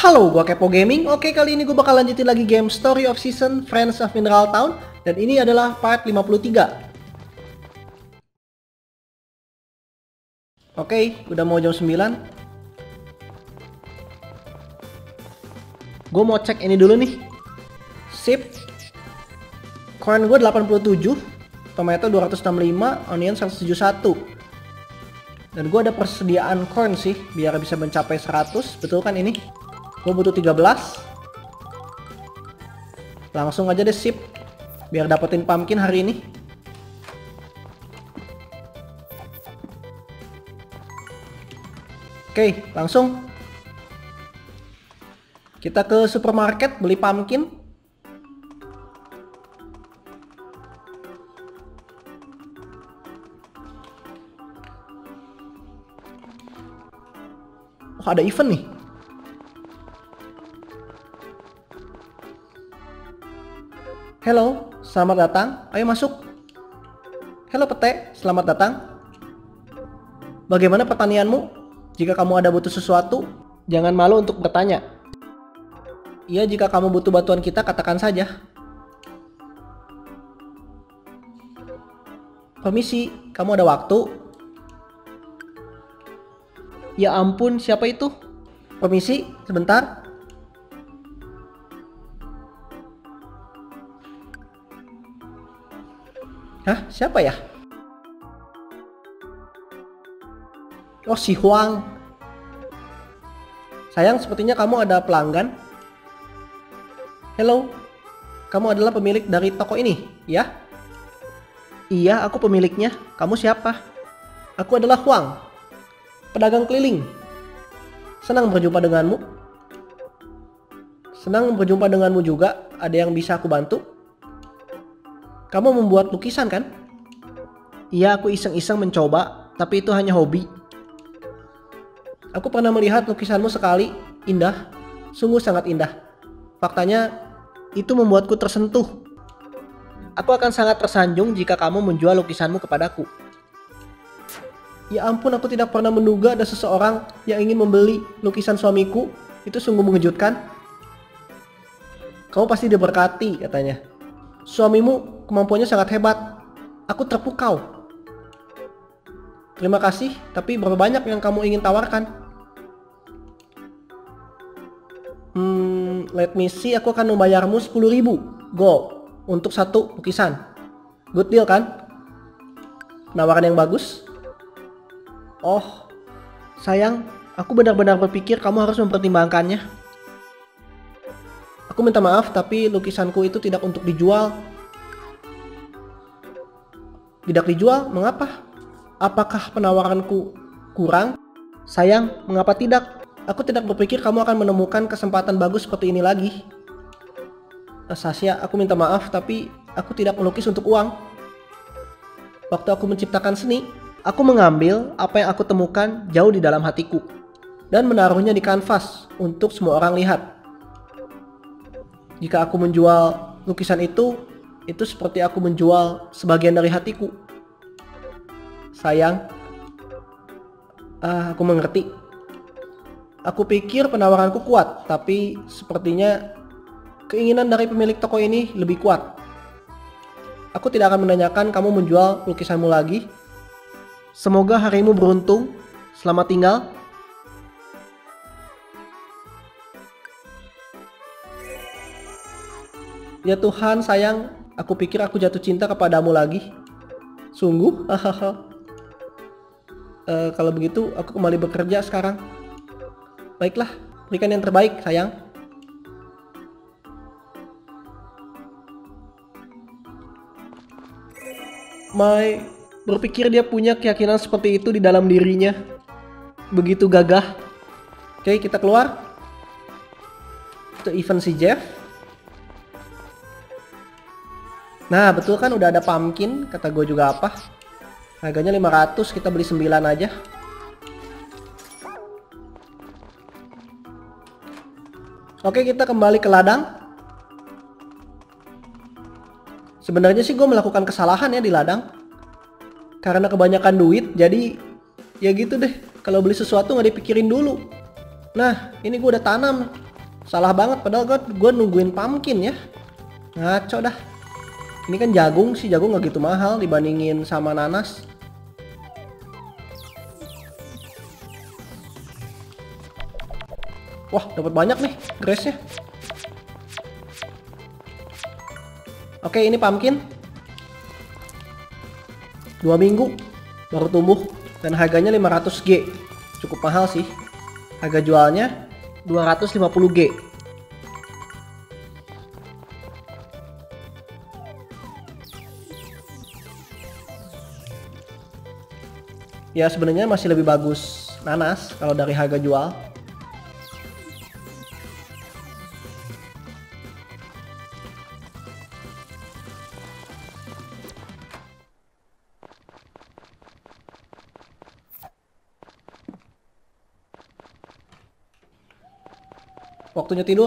Halo, gua Kepo Gaming. Oke, kali ini gue bakal lanjutin lagi game Story of Season Friends of Mineral Town. Dan ini adalah part 53. Oke, udah mau jam 9. Gue mau cek ini dulu nih. Sip. Coin gue 87, tomato 265, onion 171. Dan gue ada persediaan coin sih, biar bisa mencapai 100. Betul kan ini? Gue butuh 13. Langsung aja deh sip, biar dapetin pumpkin hari ini. Oke, langsung kita ke supermarket beli pumpkin. Oh, ada event nih. Halo, selamat datang. Ayo masuk. Halo pete, selamat datang. Bagaimana pertanianmu? Jika kamu ada butuh sesuatu, jangan malu untuk bertanya. Iya, jika kamu butuh bantuan kita, katakan saja. Permisi, kamu ada waktu? Ya ampun, siapa itu? Permisi, sebentar. Hah? Siapa ya? Oh, si Huang. Sayang, sepertinya kamu ada pelanggan. Halo, kamu adalah pemilik dari toko ini, ya? Iya, aku pemiliknya. Kamu siapa? Aku adalah Huang, pedagang keliling. Senang berjumpa denganmu. Senang berjumpa denganmu juga. Ada yang bisa aku bantu? Kamu membuat lukisan kan? Iya, aku iseng-iseng mencoba, tapi itu hanya hobi. Aku pernah melihat lukisanmu sekali, indah, sungguh sangat indah. Faktanya, itu membuatku tersentuh. Aku akan sangat tersanjung jika kamu menjual lukisanmu kepadaku. Ya ampun, aku tidak pernah menduga ada seseorang yang ingin membeli lukisan suamiku. Itu sungguh mengejutkan. Kamu pasti diberkati, katanya. Suamimu kemampuannya sangat hebat. Aku terpukau. Terima kasih, tapi berapa banyak yang kamu ingin tawarkan? Let me see, aku akan membayarmu 10.000 gold untuk satu lukisan. Good deal kan? Penawaran yang bagus. Oh, sayang, aku benar-benar berpikir kamu harus mempertimbangkannya. Aku minta maaf, tapi lukisanku itu tidak untuk dijual. Tidak dijual? Mengapa? Apakah penawaranku kurang? Sayang, mengapa tidak? Aku tidak berpikir kamu akan menemukan kesempatan bagus seperti ini lagi. Sasha, aku minta maaf, tapi aku tidak melukis untuk uang. Waktu aku menciptakan seni, aku mengambil apa yang aku temukan jauh di dalam hatiku dan menaruhnya di kanvas untuk semua orang lihat. Jika aku menjual lukisan itu seperti aku menjual sebagian dari hatiku. Sayang, aku mengerti. Aku pikir penawaranku kuat, tapi sepertinya keinginan dari pemilik toko ini lebih kuat. Aku tidak akan menanyakan kamu menjual lukisanmu lagi. Semoga harimu beruntung. Selamat tinggal. Ya Tuhan, sayang, aku pikir aku jatuh cinta kepadamu lagi. Sungguh? Kalau begitu, aku kembali bekerja sekarang. Baiklah, berikan yang terbaik, sayang. Mai berpikir dia punya keyakinan seperti itu di dalam dirinya. Begitu gagah. Oke, kita keluar. Itu event si Jeff. Nah, betul kan udah ada pumpkin, kata gue juga apa. Harganya 500, kita beli 9 aja. Oke, kita kembali ke ladang. Sebenarnya sih gue melakukan kesalahan ya di ladang. Karena kebanyakan duit, jadi ya gitu deh. Kalau beli sesuatu nggak dipikirin dulu. Nah, ini gue udah tanam Salah banget, padahal gue nungguin pumpkin ya. Ngaco dah. Ini kan jagung sih, jagung nggak gitu mahal dibandingin sama nanas. Wah, dapat banyak nih grass-nya. Oke, ini pumpkin. 2 minggu baru tumbuh dan harganya 500G. Cukup mahal sih. Harga jualnya 250G. Ya sebenarnya masih lebih bagus nanas kalau dari harga jual. Waktunya tidur.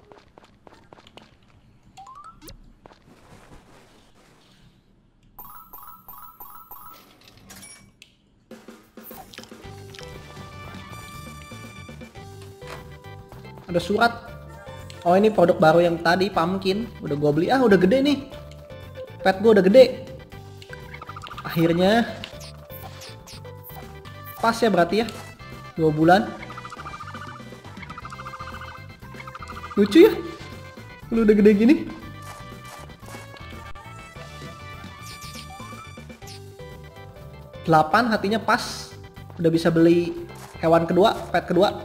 Ada surat. Oh ini produk baru yang tadi, pumpkin. Udah gue beli. Ah udah gede nih. Pet gue udah gede. Akhirnya. Pas ya berarti ya. 2 bulan. Lucu ya. Lu udah gede gini. Delapan hatinya pas. Udah bisa beli hewan kedua, pet kedua.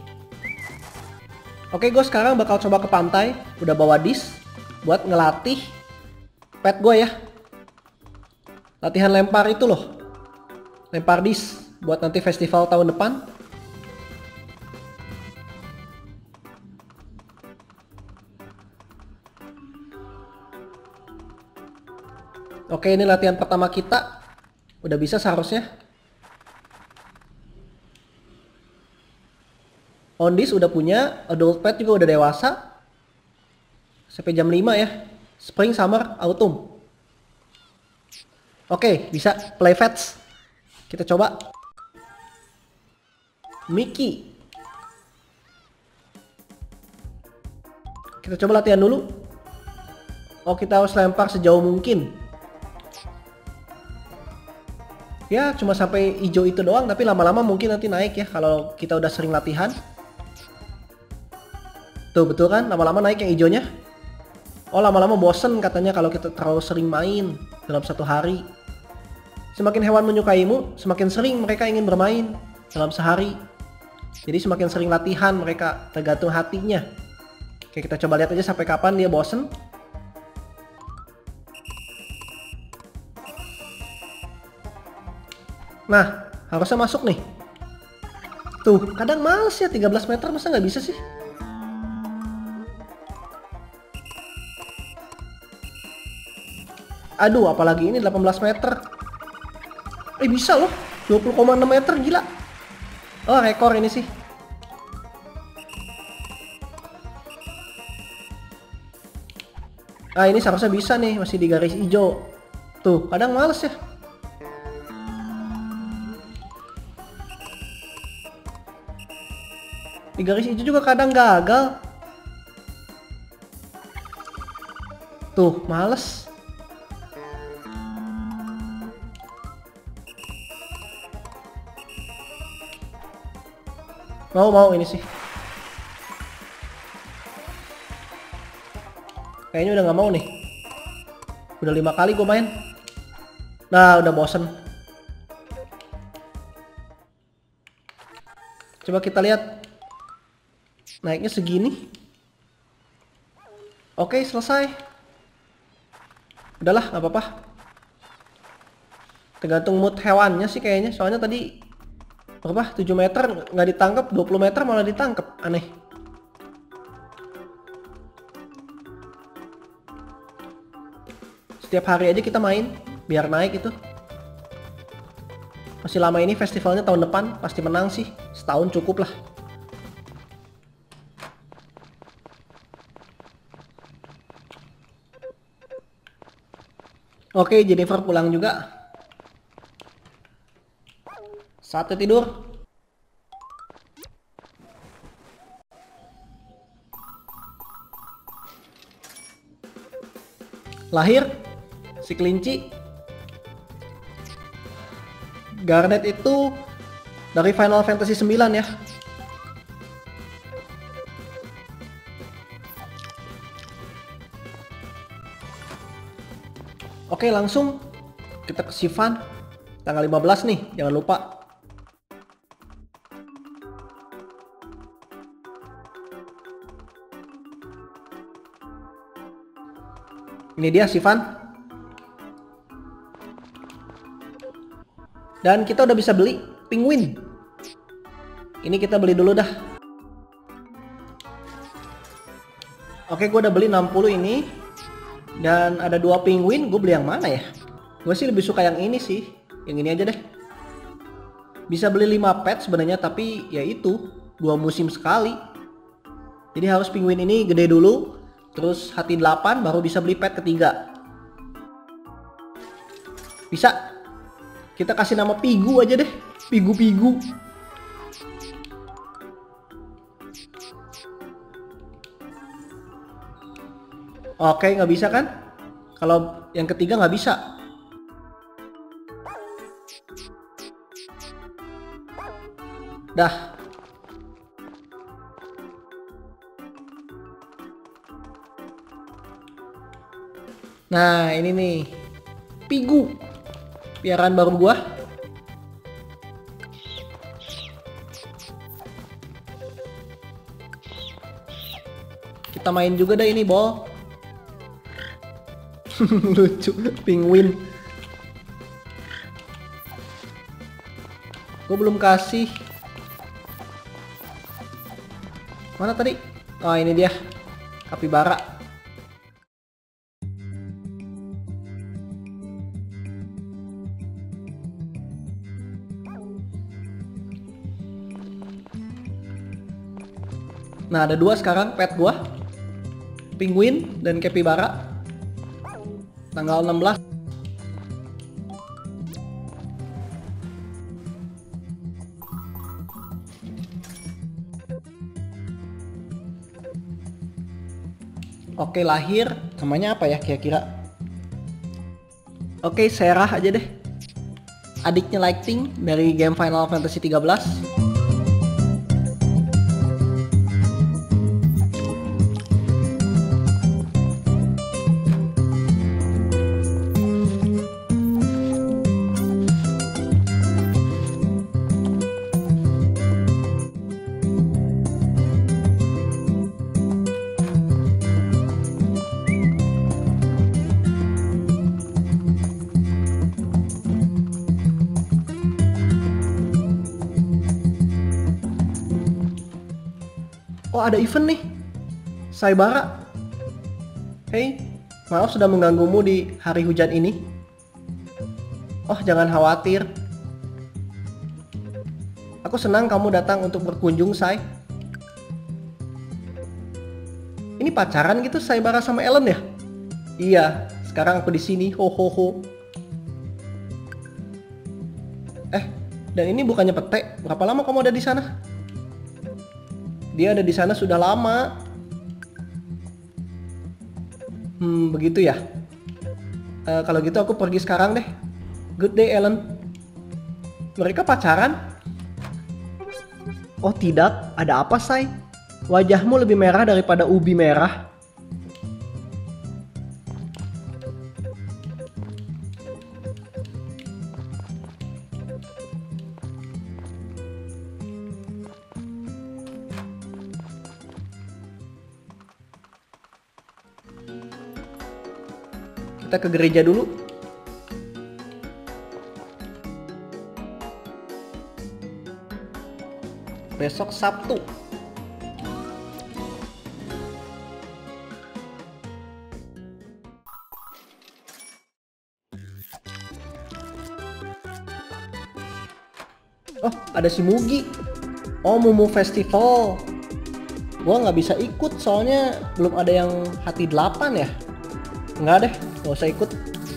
Oke, gue sekarang bakal coba ke pantai. Udah bawa disk buat ngelatih pet gue ya. Latihan lempar itu loh. Lempar disk buat nanti festival tahun depan. Oke, ini latihan pertama kita. Udah bisa seharusnya. Ondis udah punya, adult pet juga udah dewasa. Sampai jam 5 ya. Spring, summer, autumn. Oke, bisa play fetch. Kita coba. Mickey. Kita coba latihan dulu. Oh, kita harus lempar sejauh mungkin. Ya, cuma sampai hijau itu doang, tapi lama-lama mungkin nanti naik ya kalau kita udah sering latihan. Tuh betul kan, lama-lama naik yang hijaunya. Oh lama-lama bosen katanya kalau kita terlalu sering main dalam satu hari. Semakin hewan menyukaimu, semakin sering mereka ingin bermain dalam sehari. Jadi semakin sering latihan mereka, tergantung hatinya. Oke, kita coba lihat aja sampai kapan dia bosen. Nah, harusnya masuk nih. Tuh, kadang males ya 13 meter, masa nggak bisa sih? Aduh, apalagi ini 18 meter. Bisa loh. 20,6 meter, gila. Oh, rekor ini sih. Ah, ini seharusnya bisa nih, masih di garis hijau. Tuh, kadang males ya. Di garis hijau juga kadang gagal. Tuh, males. Mau ini sih. Kayaknya udah nggak mau nih. Udah 5 kali gue main. Nah, udah bosen. Coba kita lihat. Naiknya segini. Oke, selesai. Udahlah, nggak apa-apa. Tergantung mood hewannya sih kayaknya. Soalnya tadi berapa? 7 meter nggak ditangkap, 20 meter malah ditangkap. Aneh. Setiap hari aja kita main biar naik itu. Masih lama ini festivalnya tahun depan, pasti menang sih. Setahun cukup lah. Oke, Jennifer pulang juga. Saatnya tidur. Lahir si kelinci. Garnet itu dari Final Fantasy 9 ya. Oke, langsung kita ke Sylvan tanggal 15 nih, jangan lupa. Ini dia Sylvan. Dan kita udah bisa beli penguin. Ini kita beli dulu dah. Oke, gue udah beli 60 ini. Dan ada 2 penguin, gue beli yang mana ya? Gue sih lebih suka yang ini sih. Yang ini aja deh. Bisa beli 5 pet sebenarnya, tapi ya itu 2 musim sekali. Jadi harus penguin ini gede dulu, terus hati 8 baru bisa beli pet ketiga. Bisa. Kita kasih nama Pigu aja deh. Pigu-pigu. Oke, nggak bisa kan? Kalau yang ketiga nggak bisa. Dah. Nah, ini nih. Pigu. Piaraan baru gua. Kita main juga deh ini, Bol. Lucu, penguin. Gue belum kasih. Mana tadi? Oh, ini dia. Kapibara. Nah, ada 2 sekarang pet gua. Penguin dan kapibara. Tanggal 16. Oke, lahir. Namanya apa ya kira-kira? Oke, Serah aja deh. Adiknya Lightning dari game Final Fantasy 13. Oh, ada event nih. Saibara. Hey, maaf sudah mengganggumu di hari hujan ini. Oh, jangan khawatir. Aku senang kamu datang untuk berkunjung, Sai. Ini pacaran gitu Saibara sama Ellen ya? Iya, sekarang aku di sini. Ho ho ho. Dan ini bukannya petek. Berapa lama kamu ada di sana? Dia ada di sana sudah lama. Begitu ya. Kalau gitu aku pergi sekarang deh. Good day, Ellen. Mereka pacaran? Oh tidak, ada apa, Say? Wajahmu lebih merah daripada ubi merah. Kita ke gereja dulu. Besok Sabtu. Oh, ada si Mugi. Oh, Mumu Festival. Gua nggak bisa ikut soalnya belum ada yang hati 8 ya. Enggak deh, nggak usah ikut.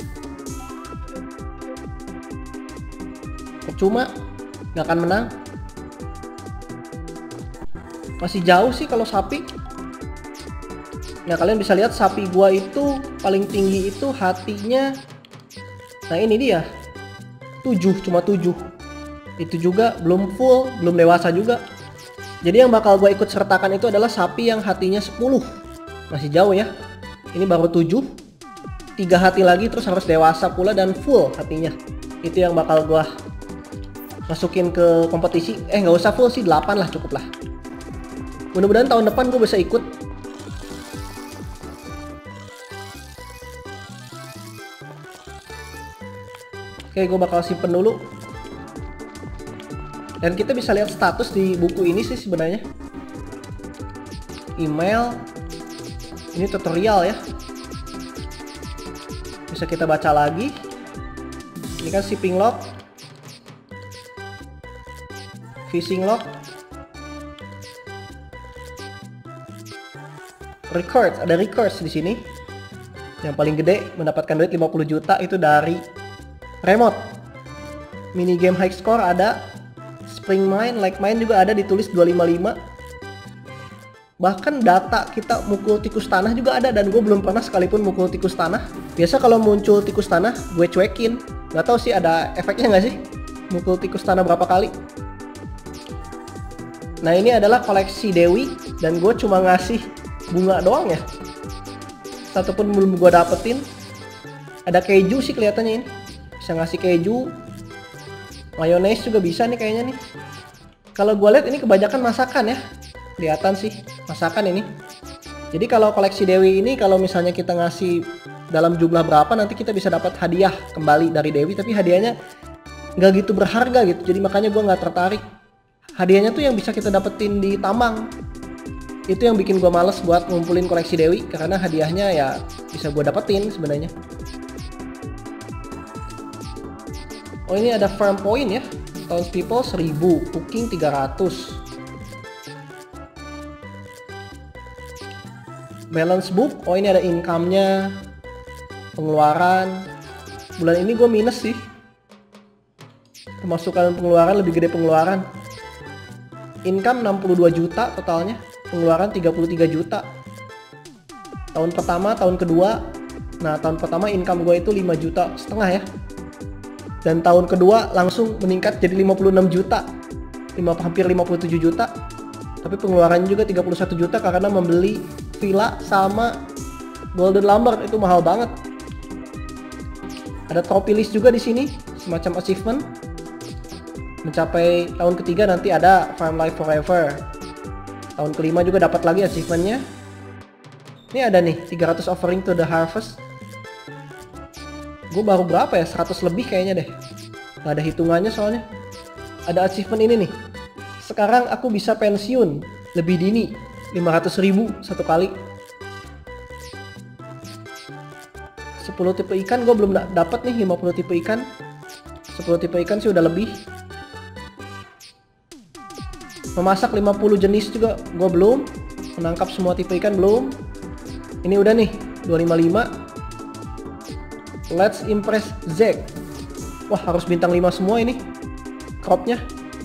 Percuma, nggak akan menang. Masih jauh sih kalau sapi. Nah, kalian bisa lihat sapi gua itu paling tinggi itu hatinya. Nah, ini dia. 7, cuma 7. Itu juga belum full, belum dewasa juga. Jadi yang bakal gua ikut sertakan itu adalah sapi yang hatinya 10. Masih jauh ya. Ini baru 7. 3 hati lagi terus harus dewasa pula dan full hatinya. Itu yang bakal gua masukin ke kompetisi. Nggak usah full sih, 8 lah cukup lah. Mudah-mudahan tahun depan gue bisa ikut. Oke, gue bakal simpen dulu. Dan kita bisa lihat status di buku ini sih sebenarnya. Email. Ini tutorial ya. Bisa kita baca lagi. Ini kan shipping log. Fishing log. Records, ada records di sini. Yang paling gede mendapatkan duit 50 juta itu dari remote. Mini game high score ada, spring mine, like mine juga ada ditulis 255. Bahkan data kita mukul tikus tanah juga ada dan gue belum pernah sekalipun mukul tikus tanah. Biasa kalau muncul tikus tanah gue cuekin. Gak tau sih ada efeknya nggak sih mukul tikus tanah berapa kali. Nah, ini adalah koleksi Dewi dan gue cuma ngasih bunga doang ya. Satupun belum gue dapetin. Ada keju sih kelihatannya ini. Bisa ngasih keju. Mayones juga bisa nih kayaknya nih. Kalau gue lihat ini kebanyakan masakan ya. Kelihatan sih masakan ini. Jadi kalau koleksi Dewi ini kalau misalnya kita ngasih dalam jumlah berapa nanti kita bisa dapat hadiah kembali dari Dewi. Tapi hadiahnya nggak gitu berharga gitu. Jadi makanya gue nggak tertarik. Hadiahnya tuh yang bisa kita dapetin di tambang. Itu yang bikin gue males buat ngumpulin koleksi Dewi. Karena hadiahnya ya bisa gue dapetin sebenarnya. Oh, ini ada farm point ya. Townspeople 1000, cooking 300. Balance book. Oh, ini ada income-nya. Pengeluaran. Bulan ini gue minus sih. Pemasukan pengeluaran lebih gede pengeluaran. Income 62 juta totalnya. Pengeluaran 33 juta. Tahun pertama, tahun kedua. Nah, tahun pertama income gue itu 5,5 juta ya. Dan tahun kedua langsung meningkat jadi 56 juta. Hampir 57 juta. Tapi pengeluarannya juga 31 juta karena membeli villa sama golden lumber, itu mahal banget. Ada trophy list juga di sini, semacam achievement. Mencapai tahun ketiga nanti ada Farm Life Forever. Tahun kelima juga dapat lagi achievementnya. Ini ada nih 300 offering to the harvest. Gue baru berapa ya, 100 lebih kayaknya deh. Gak ada hitungannya soalnya. Ada achievement ini nih. Sekarang aku bisa pensiun lebih dini, 500.000 satu kali. 10 tipe ikan gue belum dapat nih, 50 tipe ikan. 10 tipe ikan sih udah lebih. Memasak 50 jenis juga gue belum. Menangkap semua tipe ikan belum. Ini udah nih 255. Let's impress Zack. Wah, harus bintang 5 semua ini cropnya.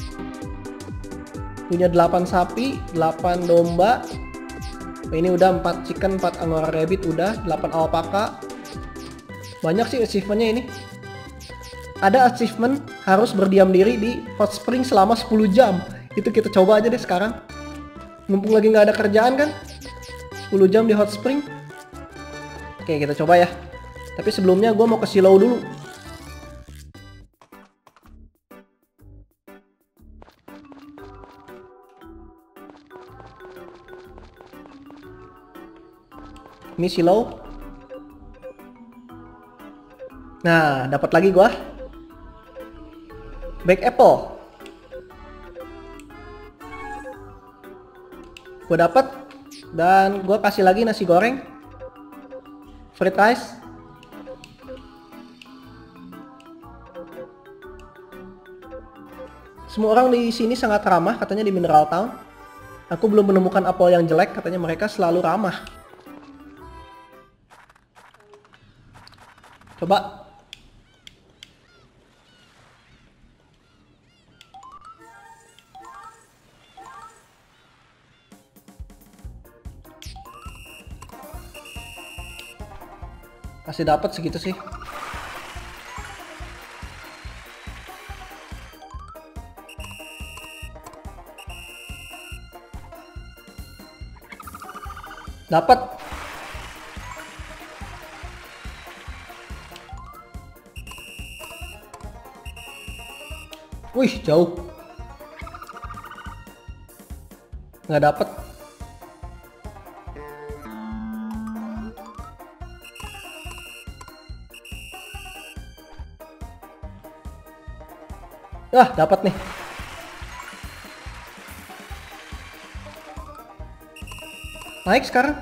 Punya 8 sapi, 8 domba. Ini udah 4 chicken, 4 angora rabbit udah, 8 alpaka. Banyak sih achievementnya ini. Ada achievement harus berdiam diri di hot spring selama 10 jam. Itu kita coba aja deh sekarang. Mumpung lagi nggak ada kerjaan kan. 10 jam di hot spring. Oke, kita coba ya. Tapi sebelumnya gue mau ke silau dulu. Ini silau. Nah, dapat lagi gue. Baked apple. Gue dapat. Dan gue kasih lagi nasi goreng. Fried rice. Semua orang di sini sangat ramah, katanya di Mineral Town. Aku belum menemukan apel yang jelek, katanya mereka selalu ramah. Coba. Masih dapat segitu sih. Dapat. Wih, jauh. Nggak dapat. Dapat nih. Naik sekarang.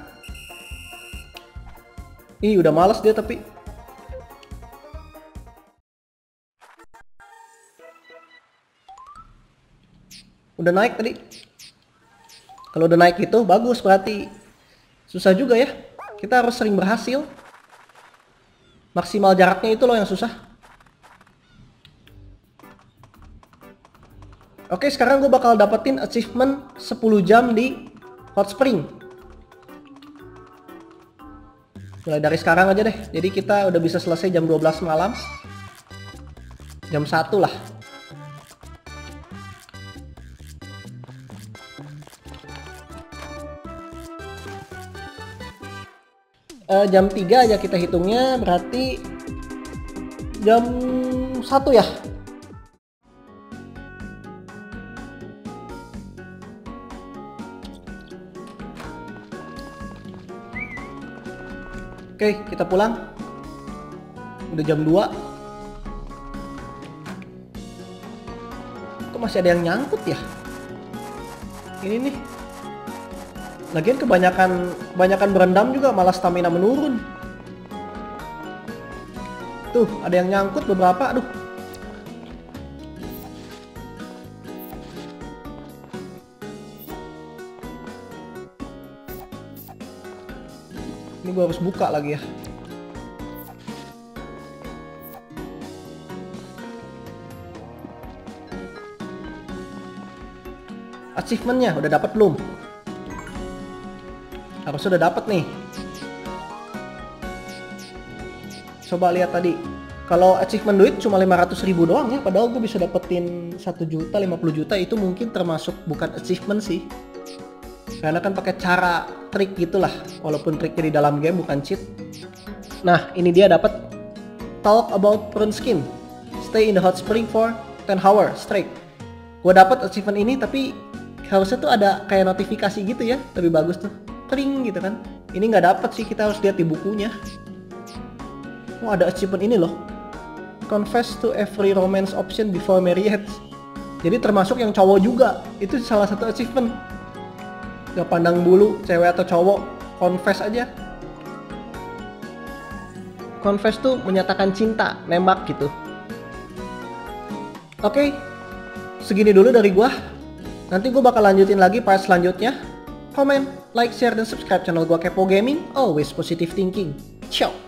Ih, udah males dia tapi. Udah naik tadi. Kalau udah naik itu bagus, berarti susah juga ya. Kita harus sering berhasil. Maksimal jaraknya itu loh yang susah. Oke, sekarang gue bakal dapetin achievement 10 jam di Hot Spring. Mulai dari sekarang aja deh. Jadi kita udah bisa selesai jam 12 malam. Jam 1 lah. Jam 3 aja kita hitungnya, berarti jam 1 ya. Oke, kita pulang. Udah jam 2. Kok masih ada yang nyangkut ya? Ini nih. Lagian kebanyakan berendam juga malah stamina menurun. Tuh, ada yang nyangkut beberapa. Aduh. Ini gue harus buka lagi ya. Achievementnya udah dapat belum? Harus sudah dapat nih. Coba lihat tadi. Kalau achievement duit cuma 500.000 doang ya. Padahal gue bisa dapetin 1 juta, 50 juta. Itu mungkin termasuk bukan achievement sih. Karena kan pakai cara trik gitulah. Walaupun triknya di dalam game bukan cheat. Nah, ini dia dapat Talk about Prune Skin. Stay in the hot spring for 10 hours straight. Gue dapat achievement ini tapi harusnya tuh ada kayak notifikasi gitu ya. Lebih bagus tuh. Kering gitu kan. Ini nggak dapat sih, kita harus lihat di bukunya. Oh, ada achievement ini loh. Confess to every romance option before marriage. Jadi termasuk yang cowok juga. Itu salah satu achievement. Gak pandang bulu cewek atau cowok, confess aja. Confess tuh menyatakan cinta, nembak gitu. Oke, segini dulu dari gua. Nanti gua bakal lanjutin lagi part selanjutnya. Comment, like, share, dan subscribe channel gua Kepo Gaming. Always positive thinking. Ciao.